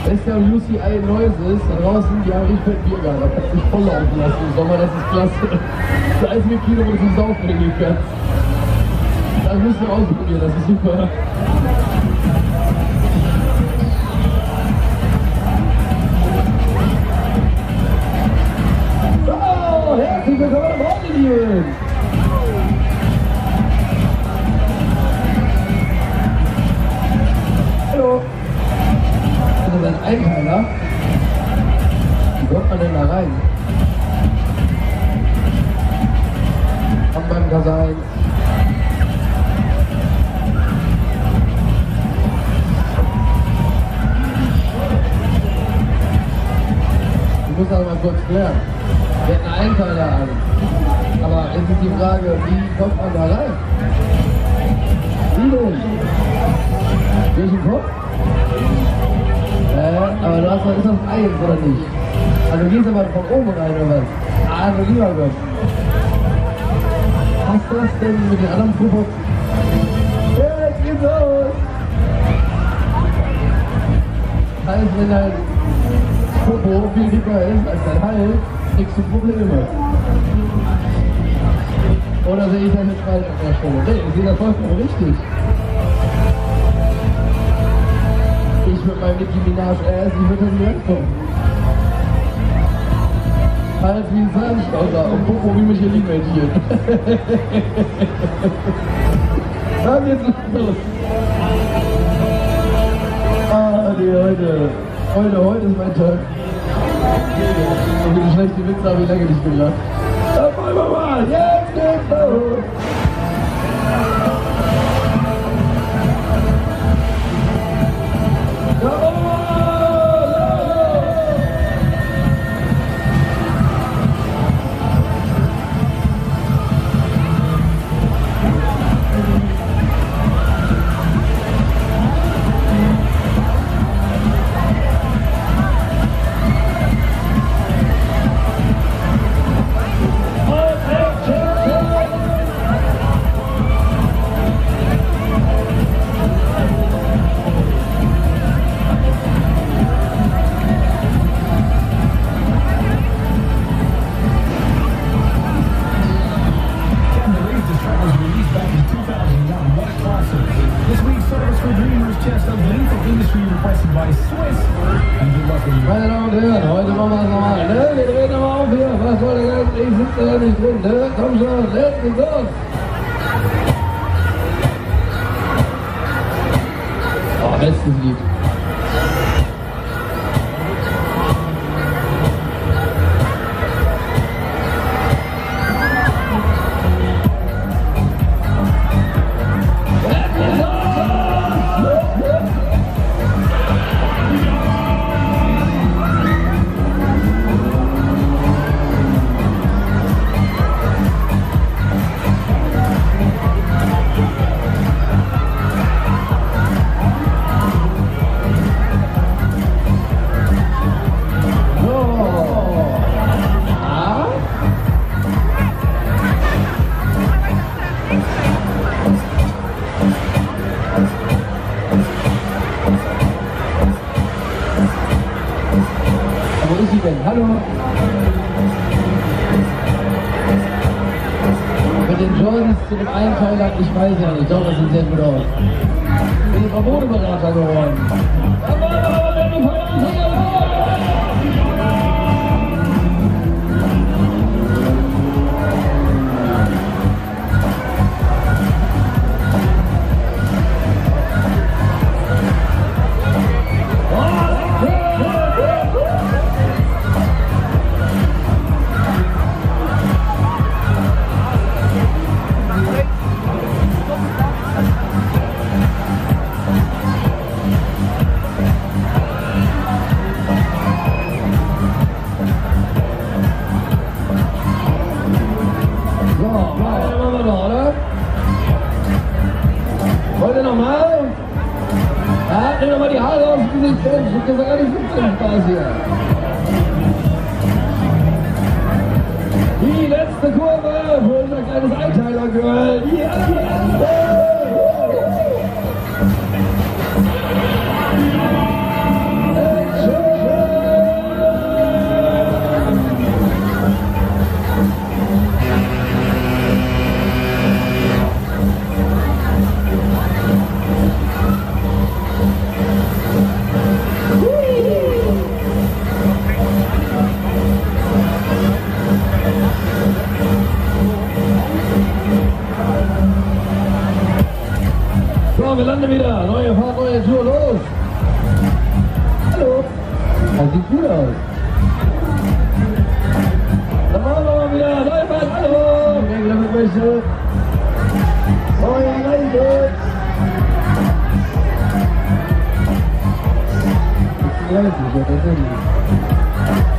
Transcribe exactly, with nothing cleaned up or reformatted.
Weißt du, am U C I Neues ist, da draußen, die haben richtig fett Biergarten, da kannst du dich voll laufen lassen im Sommer, das ist klasse. Da ist mir Kilo, wo du zum Saufen bringen kannst. Das musst du ausprobieren, das ist super. Oh, herzlich willkommen am Morgen, Lieben! Hallo! Das ist ein Einteiler. Wie kommt man denn da rein? Kommt beim Gasse eins. Ich muss das mal kurz klären. Wir hätten einen Einteiler an. Aber jetzt ist die Frage, wie kommt man da rein? Wie denn? Durch den Kopf? Äh, aber du hast doch, ist das eins oder nicht? Also du gehst aber von oben rein oder was? Ah, du lieber Gott. Hast du das denn mit den anderen Puppen? Ja, jetzt geht's los! Heißt, wenn dein Popo viel dicker ist als dein Hals, kriegst du Probleme. Oder sehe ich das jetzt falsch an der Stelle? Nee, ich sehe das vollkommen richtig. Ich mit meinem Nicki Minaj Ass, ich würde nicht wegkommen. Halt wie ein Zahnstocher und Popo wie mich hier liegen hier. Dann geht's los. Ah, die heute. Heute, heute ist mein Tag. So viele schlechte Witze habe ich lange nicht gelacht. Dann wollen wir mal, jetzt geht's los. Meine Damen und Herren, heute machen wir es nochmal, ne? Wir drehen nochmal auf hier. Was soll der ganze? Ich sitze da nicht drin, ne? Komm schon, let's go! Oh, bestes Lied. Wo ist sie denn? Hallo? Mit den Jordans zu dem Einteiler, ich weiß ja nicht, doch, das sieht sehr gut aus. Ich bin jetzt auch Modeberater geworden. Wollt ihr nochmal? Ja, nimm doch mal die Haare aus dem Gesicht. Ich hab gar nicht so viel Spaß hier. Die letzte Kurve für unser kleines Einteiler-Girl. Die erste. Hey, So, wir landen wieder. Neue Fahrt, neue Tour, los. Hallo. Das sieht gut aus. Dann machen wir mal wieder. Neue Fahrt, hallo. Regler mit Wäsche. Neue Reise. Ich weiß nicht, was das ist.